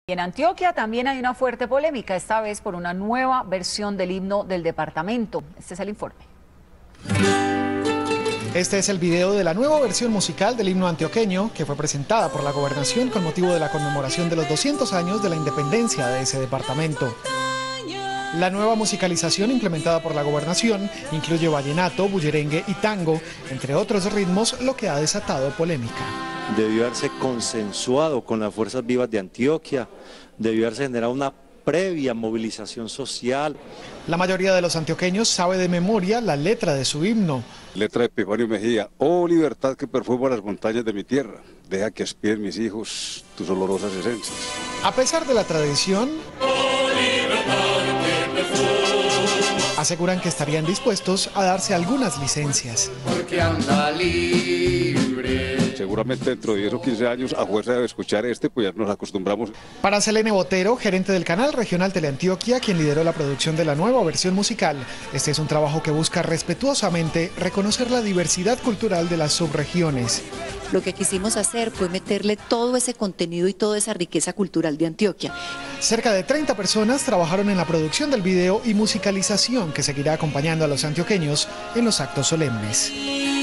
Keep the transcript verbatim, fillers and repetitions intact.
En Antioquia también hay una fuerte polémica, esta vez por una nueva versión del himno del departamento. Este es el informe. Este es el video de la nueva versión musical del himno antioqueño que fue presentada por la gobernación con motivo de la conmemoración de los doscientos años de la independencia de ese departamento. La nueva musicalización implementada por la gobernación incluye vallenato, bullerengue y tango, entre otros ritmos, lo que ha desatado polémica. Debió haberse consensuado con las fuerzas vivas de Antioquia, debió haberse generado una previa movilización social. La mayoría de los antioqueños sabe de memoria la letra de su himno. Letra de Epifanio Mejía: oh libertad que perfuma las montañas de mi tierra, deja que aspiren mis hijos tus olorosas esencias. A pesar de la tradición, aseguran que estarían dispuestos a darse algunas licencias. Porque anda libre. Seguramente dentro de diez o quince años, a fuerza de escuchar este, pues ya nos acostumbramos. Para Selene Botero, gerente del canal regional Teleantioquia, quien lideró la producción de la nueva versión musical, este es un trabajo que busca respetuosamente reconocer la diversidad cultural de las subregiones. Lo que quisimos hacer fue meterle todo ese contenido y toda esa riqueza cultural de Antioquia. Cerca de treinta personas trabajaron en la producción del video y musicalización que seguirá acompañando a los antioqueños en los actos solemnes.